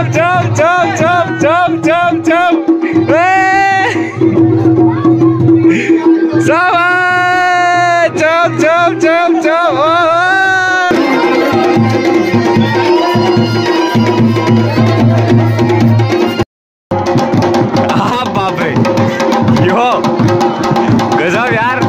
Jump jump jump jump jump jump jump jump jump jump. बाप रे, यो गजब यार।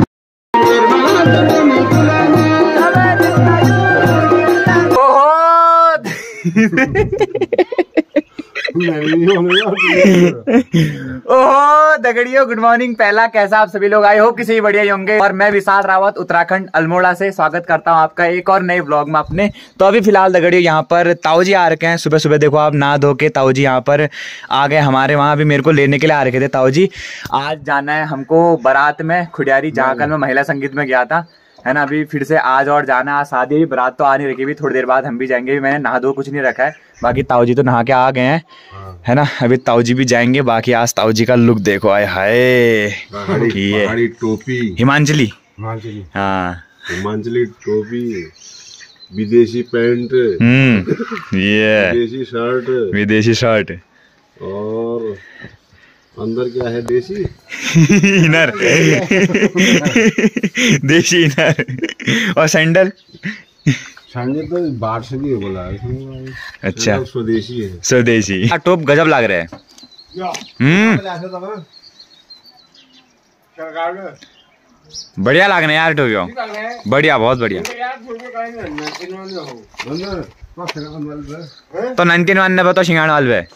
ओहो दगड़ियों, गुड मॉर्निंग। पहला कैसा आप सभी लोग, आई होप किसी भी बढ़िया होंगे। और मैं विशाल रावत उत्तराखंड अल्मोड़ा से स्वागत करता हूं आपका एक और नए व्लॉग में अपने। तो अभी फिलहाल दगड़ियों यहाँ पर ताऊ जी आ रखे हैं। सुबह सुबह देखो आप नहा धो के ताऊ जी यहाँ पर आ गए हमारे वहाँ। अभी मेरे को लेने के लिए आ रखे थे ताऊ जी। आज जाना है हमको बारात में खुडियारी, जहाँ कल मैं महिला संगीत में गया था, है ना। अभी फिर से आज और जाना। आज शादी बारात तो आ नहीं रखी, भी थोड़ी देर बाद हम भी जाएंगे। भी मैंने नहा धो कुछ नहीं रखा है, बाकी ताऊ जी तो नहा के आ गए हैं, है ना। अभी ताऊ जी भी जाएंगे। बाकी आज ताऊ जी का लुक देखो, आए हाय, ये टोपी हिमांचली, हाँ हिमांचली टोपी, विदेशी पैंट, ये विदेशी शर्ट और अंदर क्या है, देसी इनर देसी इनर और सैंडल तो बाहर से भी बोला है। अच्छा, स्वदेशी है, स्वदेशी। टॉप गजब लग रहा है। बढ़िया लग रहे यार टोपियो, बढ़िया, बहुत बढ़िया। तो 1991 तो शिंगाड़ वाल पे।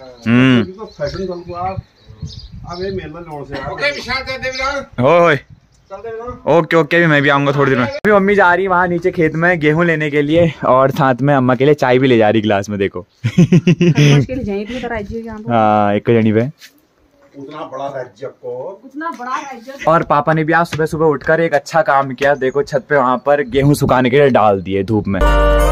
ओके ओके, भी मैं भी आऊंगा थोड़ी देर में। अभी मम्मी जा रही वहाँ नीचे खेत में गेहूं लेने के लिए, और साथ में अम्मा के लिए चाय भी ले जा रही गिलास में, देखो। हाँ, एक जनी पे उतना बड़ा राज्य। और पापा ने भी आज सुबह सुबह उठकर एक अच्छा काम किया। देखो छत पे वहाँ पर गेहूं सुखाने के लिए डाल दिए धूप में।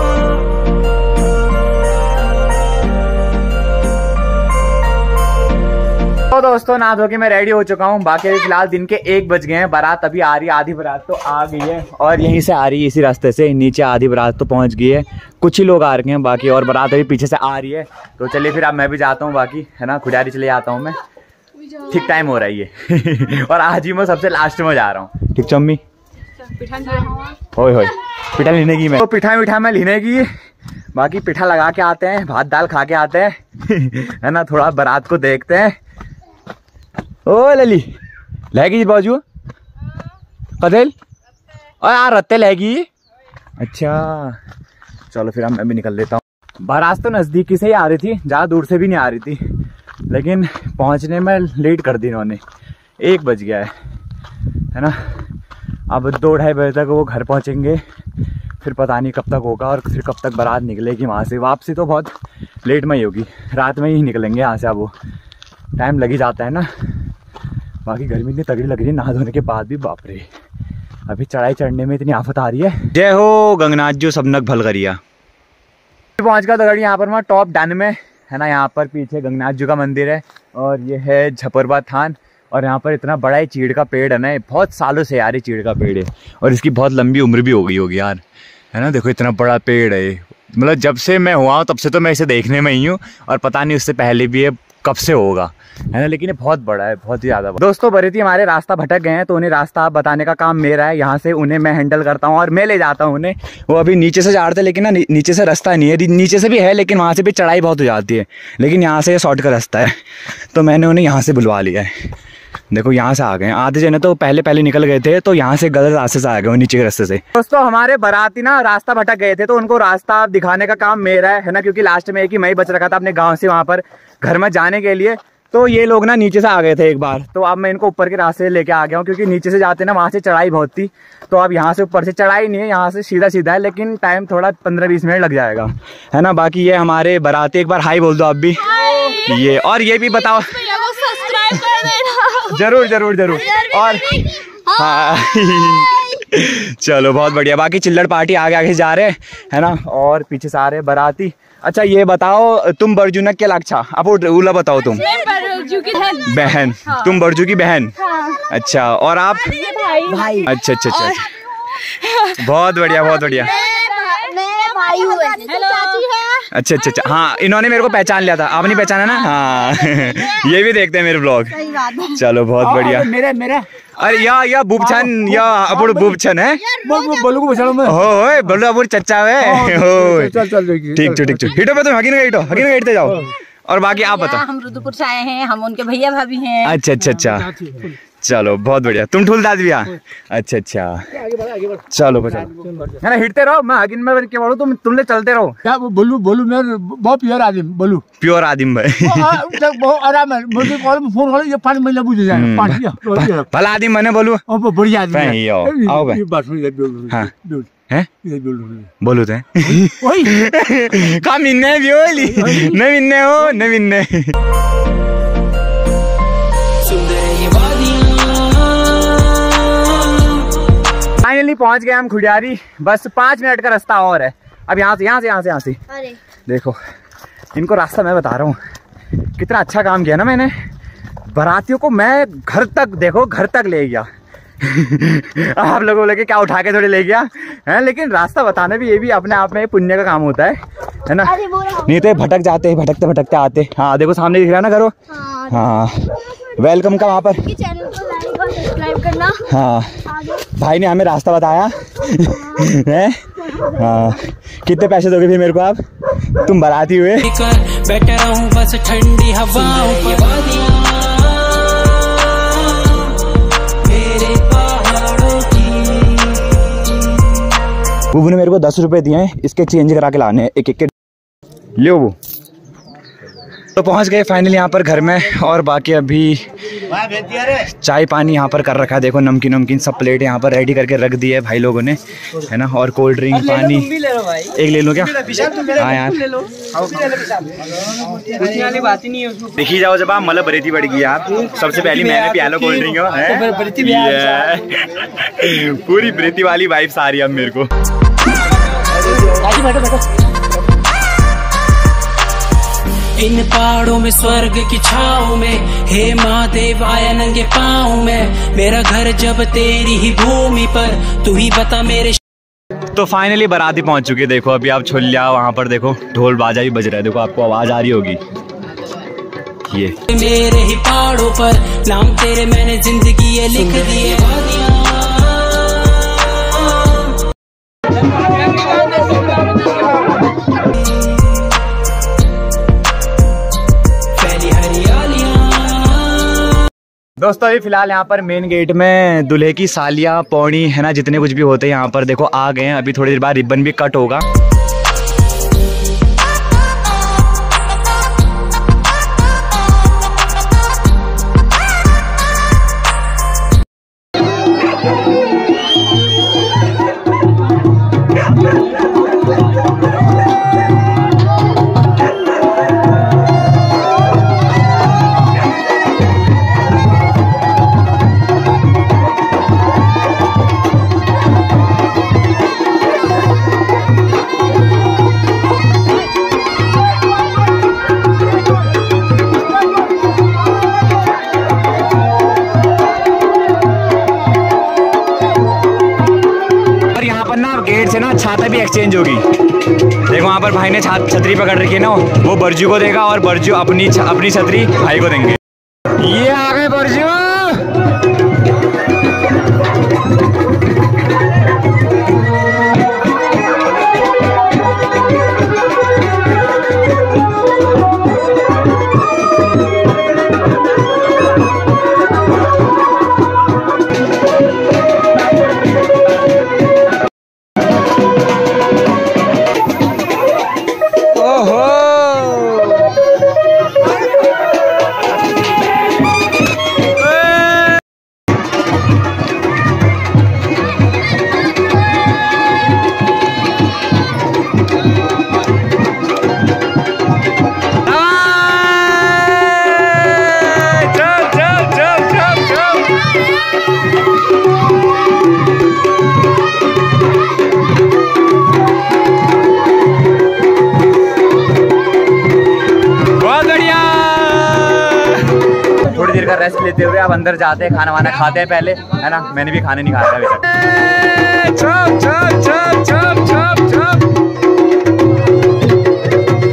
तो दोस्तों नहा धो के मैं रेडी हो चुका हूँ। बाकी अभी फिलहाल दिन के 1 बज गए हैं। बारात अभी आ रही है, आधी बारात तो आ गई है और यहीं से आ रही है, इसी रास्ते से नीचे आधी बारात तो पहुंच गई है। कुछ ही लोग आ रहे हैं बाकी, और बारात अभी पीछे से आ रही है। तो चलिए फिर अब मैं भी जाता हूँ, बाकी है ना, खुडियारी चले जाता हूँ मैं। ठीक टाइम हो रही है और आज ही मैं सबसे लास्ट में जा रहा हूँ। ठीक चम्मी, होय पिठा लेने की मैं, तो पिठा में लेने की। बाकी पिठा लगा के आते हैं, भात दाल खा के आते हैं है ना, थोड़ा बारात को देखते हैं। ओ लली लगी बाजू कदेल और यार रत्ते लगी। अच्छा चलो फिर मैं भी निकल लेता हूँ। बारात तो नजदीकी से ही आ रही थी, ज्यादा दूर से भी नहीं आ रही थी, लेकिन पहुंचने में लेट कर दी इन्होंने। 1 बज गया है ना। अब 2-2:30 बजे तक वो घर पहुंचेंगे, फिर पता नहीं कब तक होगा और फिर कब तक बारात निकलेगी वहाँ से। वापसी तो बहुत लेट में ही होगी, रात में ही निकलेंगे यहाँ से। अब वो टाइम लग ही जाता है ना। बाकी गर्मी इतनी तगड़ी लग रही है नहा धोने के बाद भी, बाप रे। अभी चढ़ाई चढ़ने में इतनी आफत आ रही है। जय हो गंगनाथ जो सबनक भल करिया। पहुँच गया दगड़ी यहाँ पर मैं टॉप डन में, है ना। यहाँ पर पीछे गंगनाथ जी का मंदिर है और ये है झपरवा थान। और यहाँ पर इतना बड़ा ही चीड़ का पेड़ है ना, बहुत सालों से यार ये चीड़ का पेड़ है और इसकी बहुत लंबी उम्र भी हो गई होगी यार, है ना। देखो इतना बड़ा पेड़ है, मतलब जब से मैं हुआ हूँ तब से तो मैं इसे देखने में ही हूँ, और पता नहीं उससे पहले भी ये कब से होगा, है ना। लेकिन ये बहुत बड़ा है, बहुत ही ज़्यादा। दोस्तों बरीती हमारे रास्ता भटक गए हैं, तो उन्हें रास्ता बताने का काम मेरा है। यहाँ से उन्हें मैं हैंडल करता हूँ और मैं ले जाता हूँ उन्हें। वो अभी नीचे से जा रहे थे, लेकिन ना नीचे से रास्ता नहीं है, नीचे से भी है लेकिन वहाँ से भी चढ़ाई बहुत हो जाती है, लेकिन यहाँ से शॉर्ट का रास्ता है, तो मैंने उन्हें यहाँ से बुलवा लिया है। देखो यहाँ से आ गए। आधे जने तो पहले निकल गए थे, तो यहाँ से गलत रास्ते से आ गए, नीचे के रास्ते से। दोस्तों हमारे बाराती ना रास्ता भटक गए थे, तो उनको रास्ता दिखाने का काम मेरा है ना, क्योंकि लास्ट में एक ही मैं ही बच रखा था अपने गांव से वहाँ पर घर में जाने के लिए। तो ये लोग ना नीचे से आ गए थे एक बार, तो अब मैं इनको ऊपर के रास्ते से लेके आ गया हूँ, क्योंकि नीचे से जाते ना वहाँ से चढ़ाई बहुत थी। तो अब यहाँ से ऊपर से चढ़ाई नहीं है, यहाँ से सीधा सीधा है, लेकिन टाइम थोड़ा 15-20 मिनट लग जाएगा, है ना। बाकी ये हमारे बाराती, एक बार हाई बोल दो आप भी। ये और ये भी बताओ, जरूर जरूर जरूर। और हाँ चलो बहुत बढ़िया। बाकी चिल्लड़ पार्टी आगे आगे जा रहे हैं, है ना, और पीछे से आ रहे बाराती। अच्छा ये बताओ, तुम बरजू क्या लागछा? आप उला बताओ, तुम बहन, तुम बरजू की बहन। अच्छा, और आप भाई? अच्छा अच्छा अच्छा, बहुत बढ़िया बहुत बढ़िया। अच्छा अच्छा अच्छा, हाँ इन्होंने मेरे को पहचान लिया था, आपने पहचाना ना? हाँ ये भी देखते हैं मेरे ब्लॉग। चलो बहुत बढ़िया। मेरा अरे या बुबछन या अपुड़ बुबछन है। बोलू को बचाओ मैं। ओए बोलो अपुड़ चच्चा है। ओए चल ठीक हिटो पे तुम हकीन गेटते जाओ। और बाकी आप बताओ। हम रुद्रपुर से आए हैं, हम उनके भैया भाभी हैं। अच्छा अच्छा अच्छा, चलो बहुत बढ़िया। तुम ठुल दाद भी? अच्छा अच्छा, चलो बचा है ना, हिटते रहो। मैं हकीन में क्या बोलूं, तुमने चलते रहो। क्या बोलू मैं बहुत प्योर आदिम बोलू, प्योर आदिम भाई। बहुत आराम है। मुझे कॉल में फोन करो, ये 5 महीना बुझ जाएगा। भला आदिम मैंने बोलू बढ़िया आदमी आओ भाई। बात सुन हाँ हैं बोलू थे का मिन्ने बियोली न मिन्ने हो न मिन्ने। फाइनली पहुंच गए हम खुडियारी, बस 5 मिनट का रास्ता और है। अब यहाँ से देखो, इनको रास्ता मैं बता रहा हूँ। कितना अच्छा काम किया ना मैंने, बारातियों को मैं घर तक ले गया। आप लोगों बोले क्या उठा के थोड़ी ले गया है, लेकिन रास्ता बताना भी ये भी अपने आप में पुण्य का काम होता है ना। नहीं तो भटक जाते, भटकते आते। हाँ देखो सामने दिख रहा है ना घरों। हाँ वेलकम का वहाँ पर चैनल को लाइक और सब्सक्राइब करना। हाँ भाई ने हमें रास्ता बताया है। हाँ कितने पैसे दोगे फिर मेरे को आप, तुम बाराती हुए? बैठा रहूं बस ठंडी हवाओं पर, बुबू ने मेरे को 10 रुपए दिए हैं, इसके चेंज करा के लाने हैं एक के। लो वो तो पहुंच गए फाइनली यहाँ पर घर में। और बाकी अभी चाय पानी यहाँ पर कर रखा है, देखो नमकीन सब प्लेट यहाँ पर रेडी करके रख दी है भाई लोगों ने, है ना। और कोल्ड ड्रिंक पानी एक ले लो क्या? हाँ यार देखी जाओ, जब आप मतलब बरेती बढ़ गई आप, सबसे पहली मैंने पिया लो कोल्ड ड्रिंक है। पूरी बरेती वाली वाइब्स आ रही है अब मेरे को। इन पहाड़ों में स्वर्ग की छाँव में, हे महादेव आया नंगे पाँव में, मेरा घर जब तेरी ही भूमि पर, तू ही बता मेरे। तो फाइनली बाराती पहुंच चुकी है। देखो अभी आप छुल्लिया वहां पर देखो ढोल बाजा भी बज रहा है, देखो आपको आवाज आ रही होगी। ये मेरे ही पहाड़ों पर नाम तेरे मैंने जिंदगी ये लिख दिए। दोस्तों अभी फिलहाल यहाँ पर मेन गेट में दूल्हे की सालियाँ पौनी है ना, जितने कुछ भी होते हैं यहाँ पर देखो आ गए हैं। अभी थोड़ी देर बाद रिबन भी कट होगा। गेट से ना छाता भी एक्सचेंज होगी। देखो वहाँ पर भाई ने छतरी पकड़ रखी है ना, वो बरजू को देगा और बरजू अपनी छतरी भाई को देंगे। ये आ गए बरजू। रेस्ट लेते हुए अब अंदर जाते हैं, खाना वाना खाते हैं पहले, है ना। मैंने भी खाने नहीं खाया अभी तक।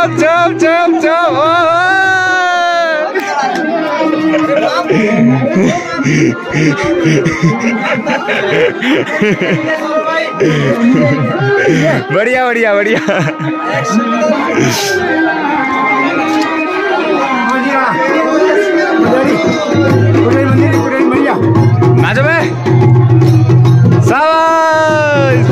चुप चुप चुप। बढ़िया बढ़िया बढ़िया। नाचो बे, शाबाश।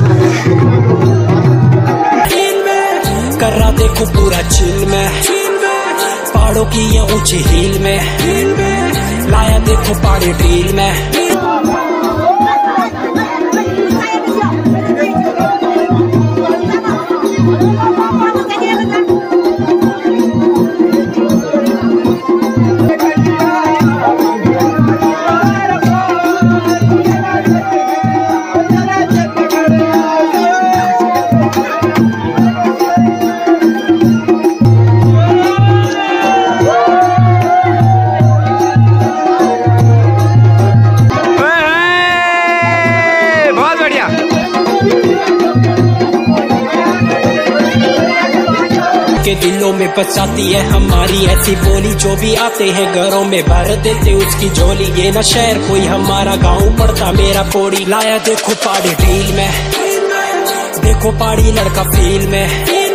कर रहा देखो पूरा चिल में, पहाड़ों की ये ऊंची हिल में, लाया देखो पहाड़ी ड्रील में। के दिलों में बसाती है हमारी ऐसी बोली, जो भी आते हैं घरों में भर देते उसकी झोली। ये न शहर कोई हमारा गांव पड़ता मेरा पौड़ी। लाया देखो पहाड़ी ड्रील में, देखो पहाड़ी लड़का फील में।